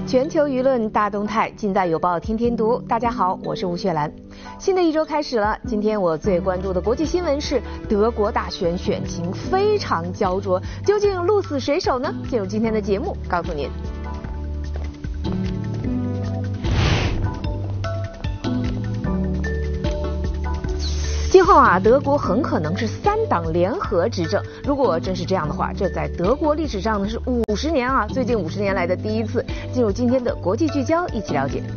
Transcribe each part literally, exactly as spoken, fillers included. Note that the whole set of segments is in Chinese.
全球舆论大动态，尽在有报天天读。大家好，我是吴雪兰。新的一周开始了，今天我最关注的国际新闻是德国大选选情非常焦灼，究竟鹿死谁手呢？进入今天的节目，告诉您。今后啊，德国很可能是三党联合执政。如果真是这样的话，这在德国历史上呢是五十年啊，最近五十年来的第一次。进入今天的国际聚焦，一起了解。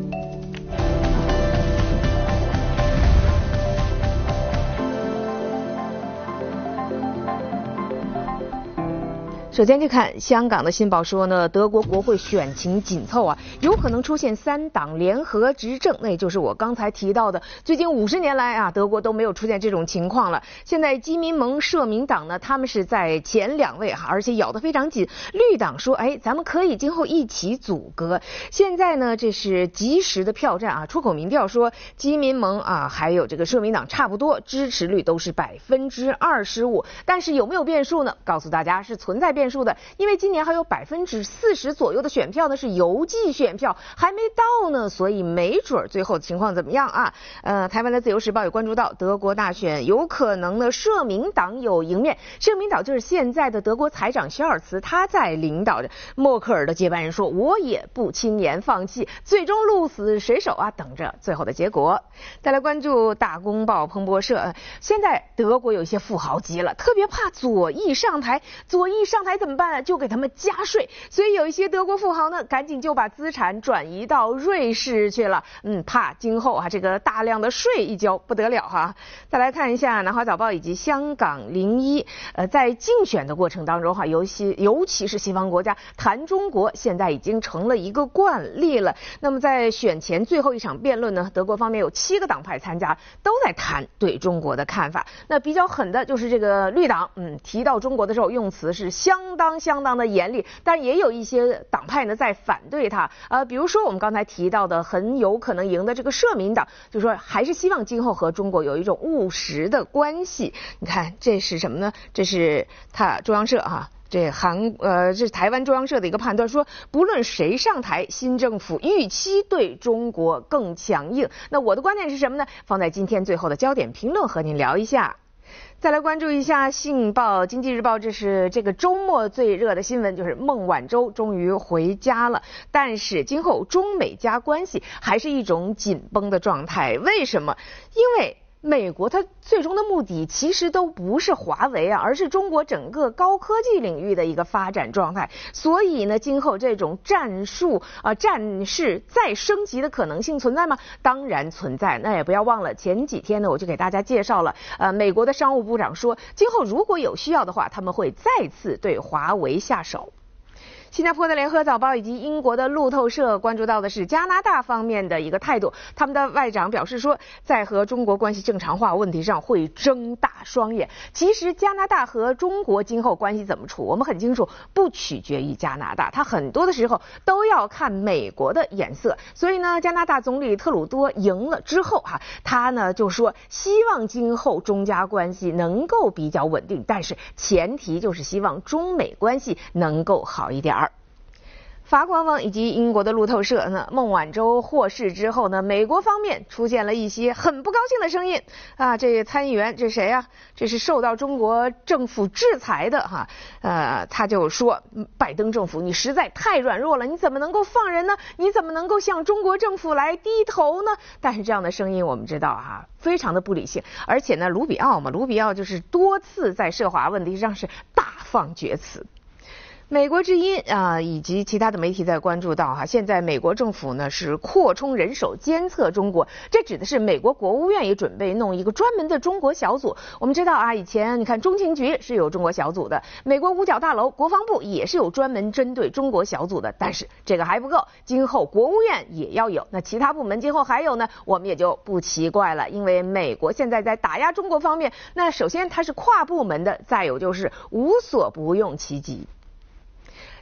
首先去看香港的《新报》说呢，德国国会选情紧凑啊，有可能出现三党联合执政，那也就是我刚才提到的，最近五十年来啊，德国都没有出现这种情况了。现在基民盟、社民党呢，他们是在前两位哈，而且咬得非常紧。绿党说，哎，咱们可以今后一起阻隔。现在呢，这是及时的票战啊，出口民调说，基民盟啊，还有这个社民党差不多支持率都是百分之二十五，但是有没有变数呢？告诉大家是存在变数。的，因为今年还有百分之四十左右的选票呢是邮寄选票，还没到呢，所以没准最后情况怎么样啊？呃，台湾的自由时报也关注到，德国大选有可能呢社民党有赢面，社民党就是现在的德国财长肖尔茨，他在领导着。默克尔的接班人说，我也不轻言放弃，最终鹿死谁手啊？等着最后的结果。再来关注大公报彭博社，呃、现在德国有一些富豪急了，特别怕左翼上台，左翼上台怎么办？就给他们加税，所以有一些德国富豪呢，赶紧就把资产转移到瑞士去了。嗯，怕今后啊这个大量的税一交不得了哈。再来看一下南华早报以及香港零一，呃，在竞选的过程当中哈，尤其尤其是西方国家谈中国，现在已经成了一个惯例了。那么在选前最后一场辩论呢，德国方面有七个党派参加，都在谈对中国的看法。那比较狠的就是这个绿党，嗯，提到中国的时候用词是相。相当相当的严厉，但也有一些党派呢在反对他。呃，比如说我们刚才提到的很有可能赢的这个社民党，就说还是希望今后和中国有一种务实的关系。你看这是什么呢？这是他中央社啊。这韩呃，这是台湾中央社的一个判断，说不论谁上台，新政府预期对中国更强硬。那我的观点是什么呢？放在今天最后的焦点评论和您聊一下。再来关注一下《信报》《经济日报》，这是这个周末最热的新闻，就是孟晚舟终于回家了。但是今后中美加关系还是一种紧绷的状态，为什么？因为美国它最终的目的其实都不是华为啊，而是中国整个高科技领域的一个发展状态。所以呢，今后这种战术啊、呃、战事再升级的可能性存在吗？当然存在。那也不要忘了，前几天呢我就给大家介绍了，呃，美国的商务部长说，今后如果有需要的话，他们会再次对华为下手。新加坡的联合早报以及英国的路透社关注到的是加拿大方面的一个态度，他们的外长表示说，在和中国关系正常化问题上会睁大双眼。其实加拿大和中国今后关系怎么处，我们很清楚，不取决于加拿大，它很多的时候都要看美国的眼色。所以呢，加拿大总理特鲁多赢了之后哈、啊，他呢就说希望今后中加关系能够比较稳定，但是前提就是希望中美关系能够好一点。法官方以及英国的路透社呢，孟晚舟获释之后呢，美国方面出现了一些很不高兴的声音啊。这参议员这谁啊？这是受到中国政府制裁的哈。呃，他就说，拜登政府你实在太软弱了，你怎么能够放人呢？你怎么能够向中国政府来低头呢？但是这样的声音我们知道哈，非常的不理性。而且呢，卢比奥嘛，卢比奥就是多次在涉华问题上是大放厥词。美国之音啊、呃，以及其他的媒体在关注到哈，现在美国政府呢是扩充人手监测中国，这指的是美国国务院也准备弄一个专门的中国小组。我们知道啊，以前你看中情局是有中国小组的，美国五角大楼国防部也是有专门针对中国小组的，但是这个还不够，今后国务院也要有，那其他部门今后还有呢，我们也就不奇怪了，因为美国现在在打压中国方面，那首先它是跨部门的，再有就是无所不用其极。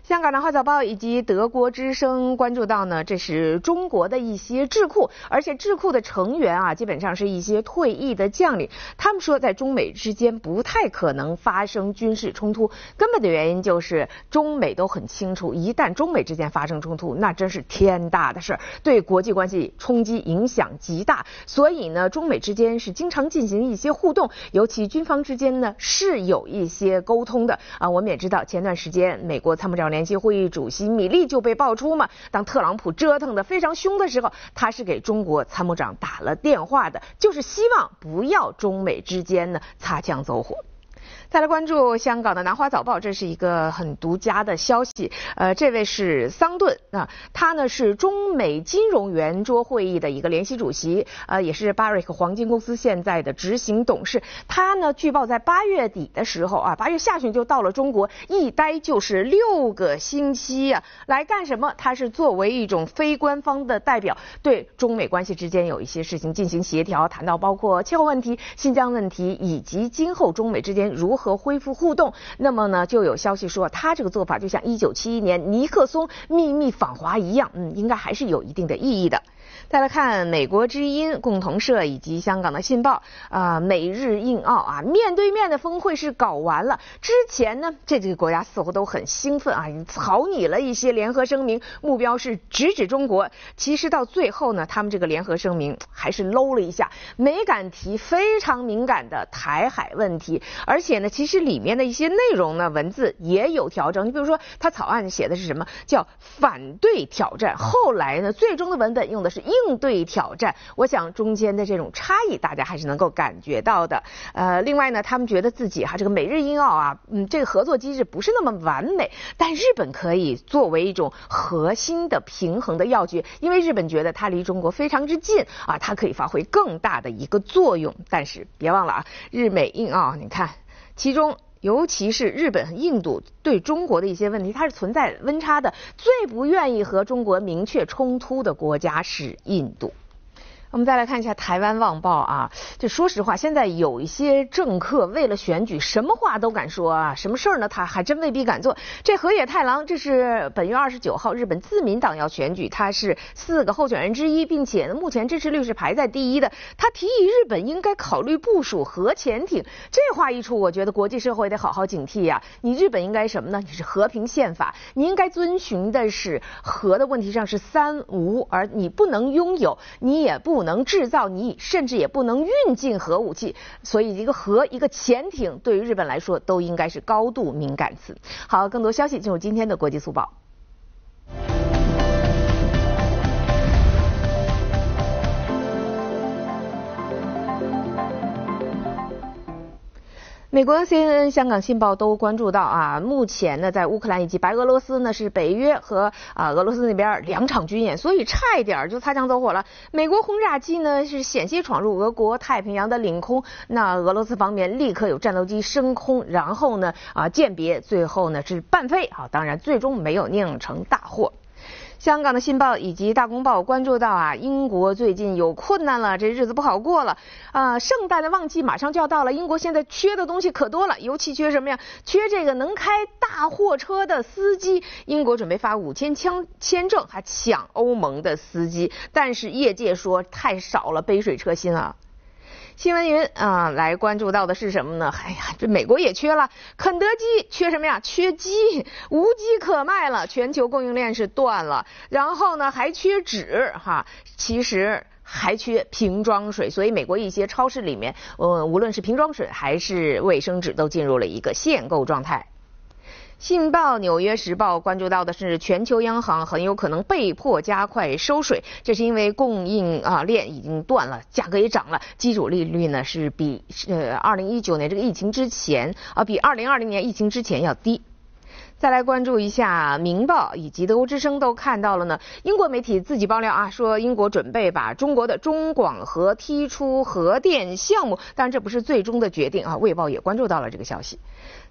香港南华早报以及德国之声关注到呢，这是中国的一些智库，而且智库的成员啊，基本上是一些退役的将领。他们说，在中美之间不太可能发生军事冲突，根本的原因就是中美都很清楚，一旦中美之间发生冲突，那真是天大的事儿，对国际关系冲击影响极大。所以呢，中美之间是经常进行一些互动，尤其军方之间呢是有一些沟通的啊。我们也知道，前段时间美国参谋长联席会议主席米利就被爆出嘛，当特朗普折腾得非常凶的时候，他是给中国参谋长打了电话的，就是希望不要中美之间呢擦枪走火。再来关注香港的南华早报，这是一个很独家的消息。呃，这位是桑顿啊，他呢是中美金融圆桌会议的一个联席主席，呃，也是巴瑞克黄金公司现在的执行董事。他呢，据报在八月底的时候啊，八月下旬就到了中国，一待就是六个星期啊。来干什么？他是作为一种非官方的代表，对中美关系之间有一些事情进行协调，谈到包括气候问题、新疆问题以及今后中美之间如何恢复互动。那么呢，就有消息说他这个做法就像一九七一年尼克松秘密访华一样，嗯，应该还是有一定的意义的。再来看美国之音、共同社以及香港的信报啊、呃，美日印澳啊，面对面的峰会是搞完了。之前呢，这几个国家似乎都很兴奋啊，草拟了一些联合声明，目标是直指中国。其实到最后呢，他们这个联合声明还是搂了一下，没敢提非常敏感的台海问题，而且呢，其实里面的一些内容呢，文字也有调整。你比如说，他草案写的是什么？叫反对挑战。后来呢，最终的文本用的是应对挑战。我想中间的这种差异，大家还是能够感觉到的。呃，另外呢，他们觉得自己哈、啊、这个美日印澳啊，嗯，这个合作机制不是那么完美，但日本可以作为一种核心的平衡的要诀，因为日本觉得它离中国非常之近啊，它可以发挥更大的一个作用。但是别忘了啊，日美印澳，你看其中。尤其是日本和印度对中国的一些问题，它是存在温差的。最不愿意和中国明确冲突的国家是印度。我们再来看一下台湾旺报啊，就说实话，现在有一些政客为了选举，什么话都敢说啊，什么事儿呢？他还真未必敢做。这河野太郎，这是本月二十九号日本自民党要选举，他是四个候选人之一，并且呢，目前支持率是排在第一的。他提议日本应该考虑部署核潜艇，这话一出，我觉得国际社会得好好警惕呀、啊。你日本应该什么呢？你是和平宪法，你应该遵循的是核的问题上是三无，而你不能拥有，你也不。不能制造，你甚至也不能运进核武器，所以一个核一个潜艇对于日本来说都应该是高度敏感词。好，更多消息进入今天的国际速报。美国 C N N、香港信报都关注到啊，目前呢，在乌克兰以及白俄罗斯呢是北约和啊俄罗斯那边两场军演，所以差一点就擦枪走火了。美国轰炸机呢是险些闯入俄国太平洋的领空，那俄罗斯方面立刻有战斗机升空，然后呢啊鉴别，最后呢是半飞啊，当然最终没有酿成大祸。香港的信报以及大公报关注到啊，英国最近有困难了，这日子不好过了啊！圣诞的旺季马上就要到了，英国现在缺的东西可多了，尤其缺什么呀？缺这个能开大货车的司机。英国准备发五千枪签证，还抢欧盟的司机，但是业界说太少了，杯水车薪啊。新闻云啊，来关注到的是什么呢？哎呀，这美国也缺了，肯德基缺什么呀？缺鸡，无鸡可卖了，全球供应链是断了。然后呢，还缺纸哈，其实还缺瓶装水，所以美国一些超市里面，呃，无论是瓶装水还是卫生纸，都进入了一个限购状态。信报、纽约时报关注到的是，全球央行很有可能被迫加快收水，这是因为供应啊链已经断了，价格也涨了，基础利率呢是比呃二零一九年这个疫情之前啊，比二零二零年疫情之前要低。再来关注一下《明报》以及德国之声都看到了呢，英国媒体自己爆料啊，说英国准备把中国的中广核踢出核电项目，当然这不是最终的决定啊，《卫报》也关注到了这个消息。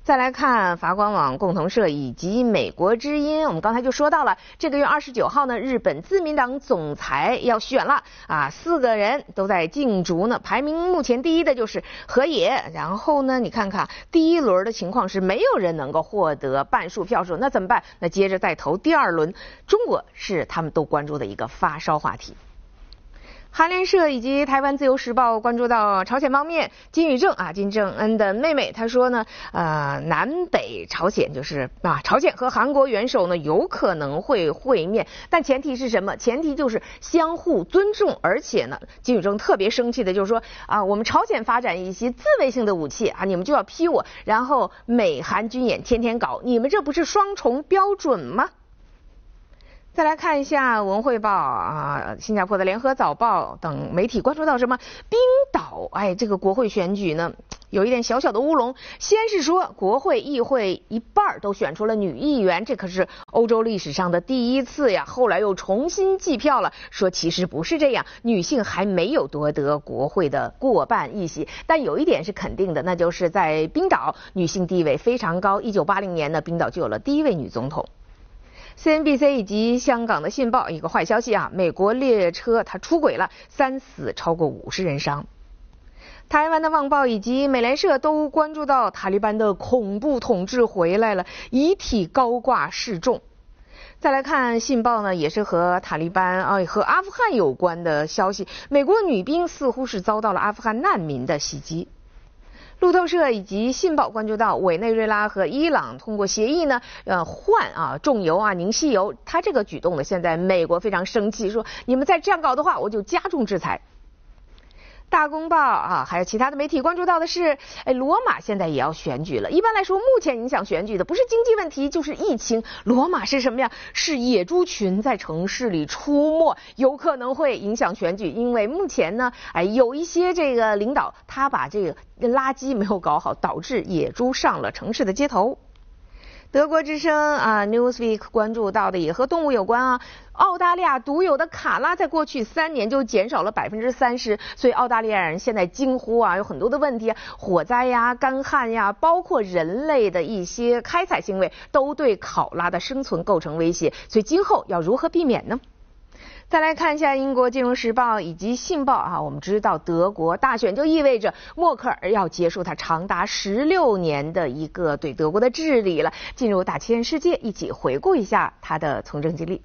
再来看法广网共同社以及美国之音，我们刚才就说到了，这个月二十九号呢，日本自民党总裁要选了啊，四个人都在竞逐呢，排名目前第一的就是河野，然后呢，你看看第一轮的情况是没有人能够获得半数票数，那怎么办？那接着再投第二轮，中国是他们都关注的一个发烧话题。韩联社以及台湾自由时报关注到朝鲜方面，金宇正啊，金正恩的妹妹，她说呢，呃，南北朝鲜就是啊，朝鲜和韩国元首呢有可能会会面，但前提是什么？前提就是相互尊重，而且呢，金宇正特别生气的就是说啊，我们朝鲜发展一些自卫性的武器啊，你们就要批我，然后美韩军演天天搞，你们这不是双重标准吗？再来看一下文汇报啊，新加坡的联合早报等媒体关注到什么？冰岛，哎，这个国会选举呢，有一点小小的乌龙。先是说国会议会一半都选出了女议员，这可是欧洲历史上的第一次呀。后来又重新计票了，说其实不是这样，女性还没有夺得国会的过半议席。但有一点是肯定的，那就是在冰岛，女性地位非常高。一九八零年呢，冰岛就有了第一位女总统。C N B C 以及香港的信报一个坏消息啊，美国列车它出轨了，三死超过五十人伤。台湾的旺报以及美联社都关注到塔利班的恐怖统治回来了，遗体高挂示众。再来看信报呢，也是和塔利班啊和阿富汗有关的消息，美国女兵似乎是遭到了阿富汗难民的袭击。路透社以及信报关注到委内瑞拉和伊朗通过协议呢，呃换啊重油啊宁烯油，他这个举动呢，现在美国非常生气，说你们再这样搞的话，我就加重制裁。大公报啊，还有其他的媒体关注到的是，哎，罗马现在也要选举了。一般来说，目前影响选举的不是经济问题，就是疫情。罗马是什么呀？是野猪群在城市里出没，有可能会影响选举。因为目前呢，哎，有一些这个领导他把这个垃圾没有搞好，导致野猪上了城市的街头。德国之声啊 Newsweek 关注到的也和动物有关啊。澳大利亚独有的卡拉在过去三年就减少了百分之三十，所以澳大利亚人现在惊呼啊，有很多的问题，火灾呀、干旱呀，包括人类的一些开采行为，都对考拉的生存构成威胁。所以今后要如何避免呢？再来看一下英国金融时报以及信报啊，我们知道德国大选就意味着默克尔要结束他长达十六年的一个对德国的治理了。进入大千世界，一起回顾一下他的从政经历。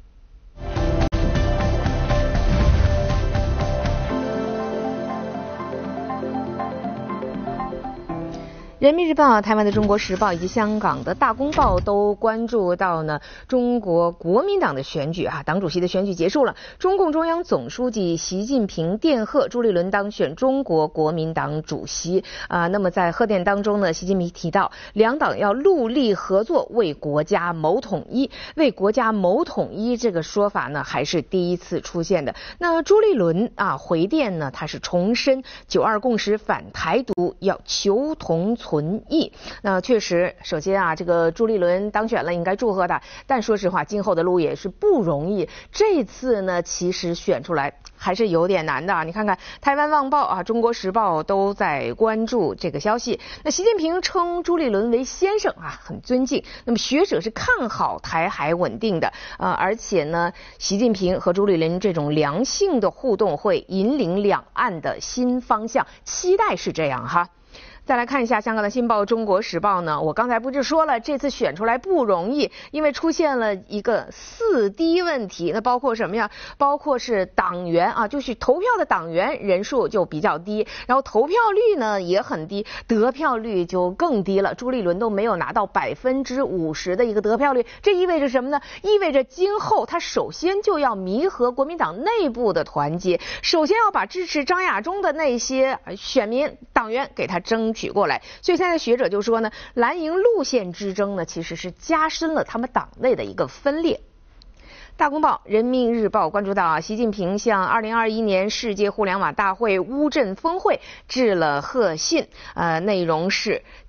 人民日报、台湾的中国时报以及香港的大公报都关注到呢，中国国民党的选举啊，党主席的选举结束了，中共中央总书记习近平电贺朱立伦当选中国国民党主席啊。那么在贺电当中呢，习近平提到，两党要戮力合作，为国家谋统一。为国家谋统一这个说法呢，还是第一次出现的。那朱立伦啊回电呢，他是重申九二共识反台独，要求同存异。那确实，首先啊，这个朱立伦当选了，应该祝贺他。但说实话，今后的路也是不容易。这次呢，其实选出来还是有点难的啊。你看看台湾旺报啊、中国时报都在关注这个消息。那习近平称朱立伦为先生啊，很尊敬。那么学者是看好台海稳定的啊，而且呢，习近平和朱立伦这种良性的互动会引领两岸的新方向，期待是这样哈。再来看一下香港的新报、中国时报呢，我刚才不是说了，这次选出来不容易，因为出现了一个四低问题，那包括什么呀？包括是党员啊，就是投票的党员人数就比较低，然后投票率呢也很低，得票率就更低了。朱立伦都没有拿到百分之五十的一个得票率，这意味着什么呢？意味着今后他首先就要弥合国民党内部的团结，首先要把支持张亚中的那些选民党员给他争取过来。所以现在学者就说呢，蓝营路线之争呢，其实是加深了他们党内的一个分裂。大公报、人民日报关注到啊，习近平向二零二一年世界互联网大会乌镇峰会致了贺信，呃，内容是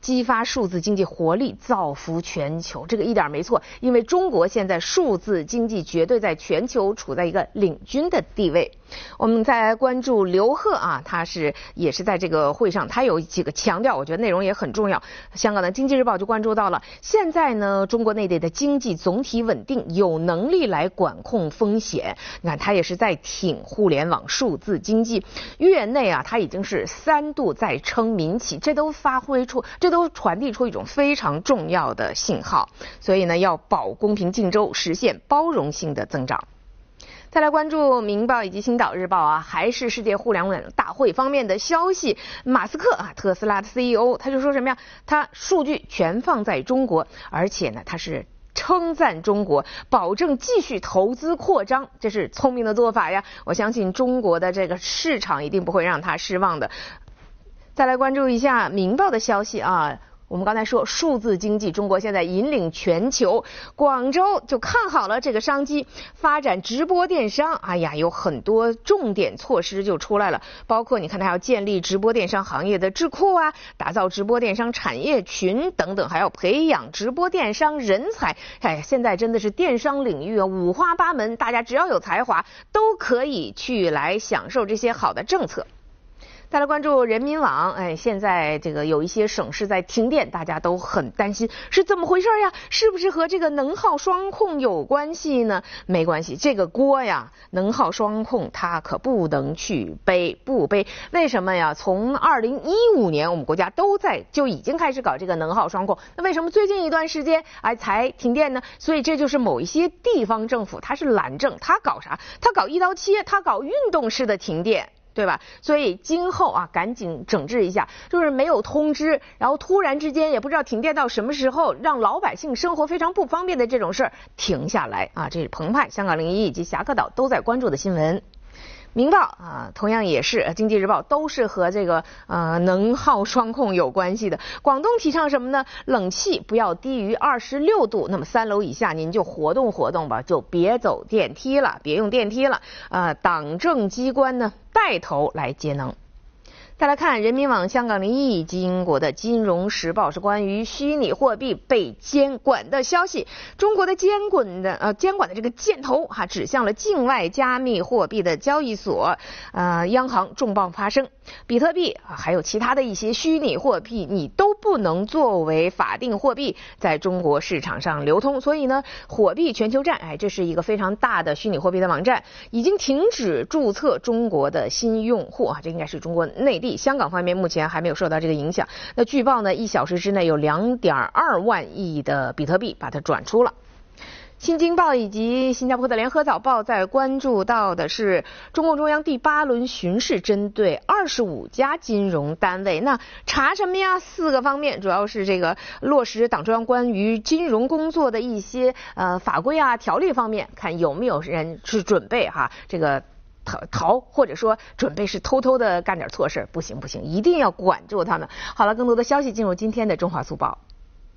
激发数字经济活力，造福全球。这个一点没错，因为中国现在数字经济绝对在全球处在一个领军的地位。我们再来关注刘鹤啊，他是也是在这个会上，他有几个强调，我觉得内容也很重要。香港的经济日报就关注到了，现在呢，中国内地的经济总体稳定，有能力来管控风险。你看，他也是在挺互联网数字经济。月内啊，他已经是三度在称民企，这都发挥出，这都传递出一种非常重要的信号。所以呢，要保公平竞争，实现包容性的增长。再来关注《明报》以及《星岛日报》啊，还是世界互联网大会方面的消息。马斯克啊，特斯拉的 C E O， 他就说什么呀？他数据全放在中国，而且呢，他是称赞中国，保证继续投资扩张，这是聪明的做法呀。我相信中国的这个市场一定不会让他失望的。再来关注一下《明报》的消息啊。我们刚才说数字经济，中国现在引领全球，广州就看好了这个商机，发展直播电商。哎呀，有很多重点措施就出来了，包括你看它要建立直播电商行业的智库啊，打造直播电商产业群等等，还要培养直播电商人才。哎，现在真的是电商领域啊，五花八门，大家只要有才华都可以去来享受这些好的政策。再来关注人民网，哎，现在这个有一些省市在停电，大家都很担心，是怎么回事呀？是不是和这个能耗双控有关系呢？没关系，这个锅呀，能耗双控它可不能去背，不背。为什么呀？从二零一五年我们国家都在就已经开始搞这个能耗双控，那为什么最近一段时间哎才停电呢？所以这就是某一些地方政府它是懒政，它搞啥？它搞一刀切，它搞运动式的停电。对吧？所以今后啊，赶紧整治一下，就是没有通知，然后突然之间也不知道停电到什么时候，让老百姓生活非常不方便的这种事儿停下来啊！这是澎湃、香港零一以及侠客岛都在关注的新闻。明报啊，同样也是，经济日报都是和这个呃能耗双控有关系的。广东提倡什么呢？冷气不要低于二十六度，那么三楼以下您就活动活动吧，就别走电梯了，别用电梯了。呃，党政机关呢带头来节能。再来看人民网、香港零一以及英国的《金融时报》是关于虚拟货币被监管的消息。中国的监管的呃监管的这个箭头哈、啊、指向了境外加密货币的交易所，呃，央行重磅发声，比特币啊还有其他的一些虚拟货币，你都不能作为法定货币在中国市场上流通。所以呢，火币全球站，哎，这是一个非常大的虚拟货币的网站，已经停止注册中国的新用户啊，这应该是中国内地。香港方面目前还没有受到这个影响。那据报呢，一小时之内有 两点二万亿的比特币把它转出了。新京报以及新加坡的联合早报在关注到的是中共中央第八轮巡视针对二十五家金融单位，那查什么呀？四个方面，主要是这个落实党中央关于金融工作的一些呃法规啊条例方面，看有没有人是准备哈这个逃逃或者说准备是偷偷的干点错事，不行不行，一定要管住他们。好了，更多的消息进入今天的中华速报。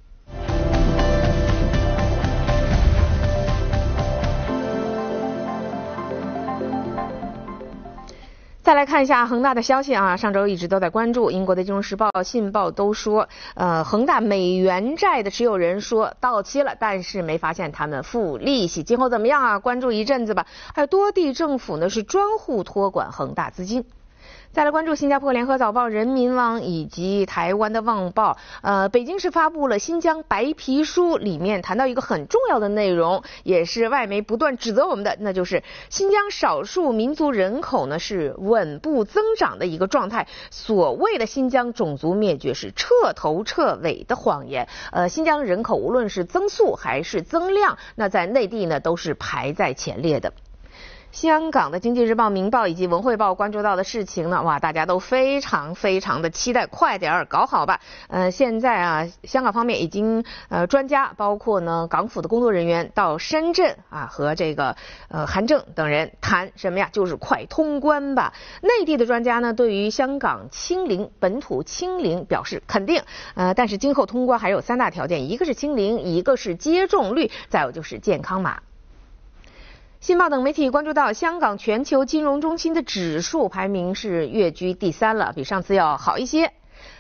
再来看一下恒大的消息啊，上周一直都在关注，英国的金融时报、信报都说，呃，恒大美元债的持有人说到期了，但是没发现他们付利息，今后怎么样啊？关注一阵子吧。还有多地政府呢是专户托管恒大资金。再来关注新加坡联合早报、人民网以及台湾的旺报。呃，北京市发布了新疆白皮书，里面谈到一个很重要的内容，也是外媒不断指责我们的，那就是新疆少数民族人口呢是稳步增长的一个状态。所谓的新疆种族灭绝是彻头彻尾的谎言。呃，新疆人口无论是增速还是增量，那在内地呢都是排在前列的。香港的经济日报、明报以及文汇报关注到的事情呢，哇，大家都非常非常的期待，快点儿搞好吧。呃，现在啊，香港方面已经呃专家，包括呢港府的工作人员到深圳啊和这个呃韩正等人谈什么呀？就是快通关吧。内地的专家呢，对于香港清零、本土清零表示肯定，呃，但是今后通关还有三大条件，一个是清零，一个是接种率，再有就是健康码。信报等媒体关注到，香港全球金融中心的指数排名是跃居第三了，比上次要好一些。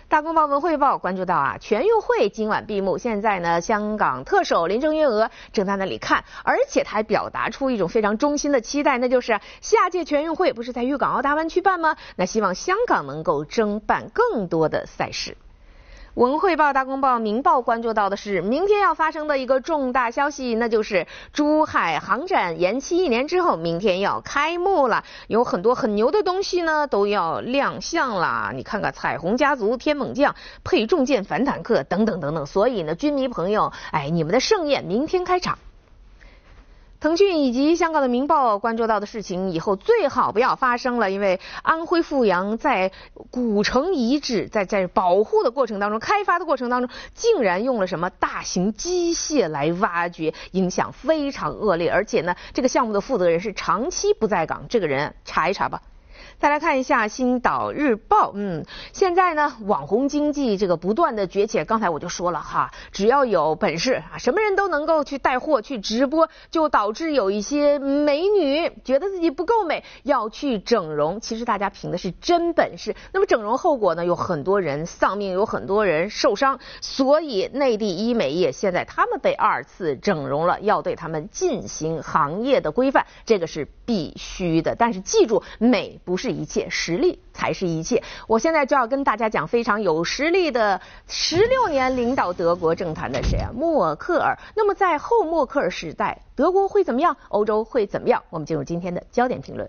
大公报文汇报关注到啊，全运会今晚闭幕，现在呢，香港特首林郑月娥正在那里看，而且他还表达出一种非常衷心的期待，那就是下届全运会不是在粤港澳大湾区办吗？那希望香港能够争办更多的赛事。文汇报、大公报、明报关注到的是明天要发生的一个重大消息，那就是珠海航展延期一年之后，明天要开幕了，有很多很牛的东西呢都要亮相了。你看看彩虹家族、天猛将、配重舰反坦克等等等等，所以呢，军迷朋友，哎，你们的盛宴明天开场。腾讯以及香港的明报关注到的事情，以后最好不要发生了，因为安徽阜阳在古城遗址在在保护的过程当中、开发的过程当中，竟然用了什么大型机械来挖掘，影响非常恶劣，而且呢，这个项目的负责人是长期不在岗，这个人查一查吧。再来看一下《星岛日报》，嗯，现在呢，网红经济这个不断的崛起。刚才我就说了哈，只要有本事啊，什么人都能够去带货、去直播，就导致有一些美女觉得自己不够美，要去整容。其实大家凭的是真本事。那么整容后果呢，有很多人丧命，有很多人受伤，所以内地医美业现在他们被二次整容了，要对他们进行行业的规范，这个是必须的。但是记住，美不是一切，实力才是一切。我现在就要跟大家讲非常有实力的十六年领导德国政坛的谁啊？默克尔。那么在后默克尔时代，德国会怎么样？欧洲会怎么样？我们进入今天的焦点评论。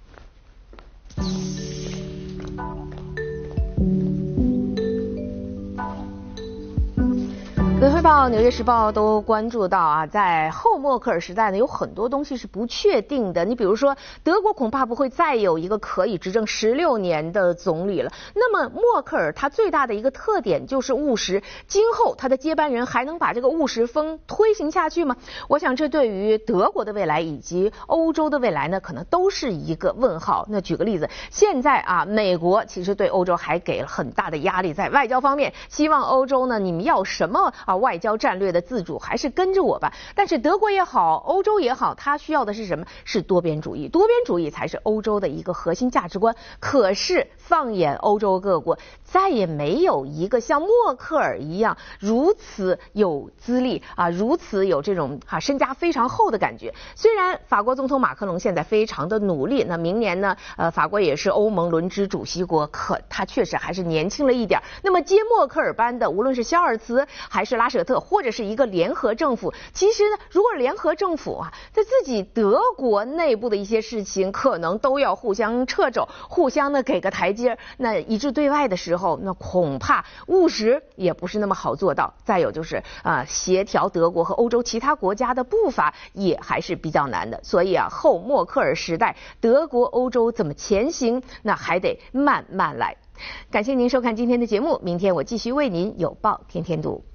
文汇报、纽约时报都关注到啊，在后默克尔时代呢，有很多东西是不确定的。你比如说，德国恐怕不会再有一个可以执政十六年的总理了。那么默克尔他最大的一个特点就是务实，今后他的接班人还能把这个务实风推行下去吗？我想这对于德国的未来以及欧洲的未来呢，可能都是一个问号。那举个例子，现在啊，美国其实对欧洲还给了很大的压力，在外交方面，希望欧洲呢，你们要什么啊？外交战略的自主还是跟着我吧。但是德国也好，欧洲也好，它需要的是什么？是多边主义。多边主义才是欧洲的一个核心价值观。可是放眼欧洲各国，再也没有一个像默克尔一样如此有资历啊，如此有这种啊身家非常厚的感觉。虽然法国总统马克龙现在非常的努力，那明年呢，呃，法国也是欧盟轮值主席国，可他确实还是年轻了一点。那么接默克尔班的，无论是肖尔茨还是拉舍特，或者是一个联合政府，其实呢，如果联合政府啊，在自己德国内部的一些事情，可能都要互相掣肘，互相呢给个台阶，那一致对外的时候，那恐怕务实也不是那么好做到。再有就是啊、呃，协调德国和欧洲其他国家的步伐也还是比较难的。所以啊，后默克尔时代，德国、欧洲怎么前行，那还得慢慢来。感谢您收看今天的节目，明天我继续为您有报天天读。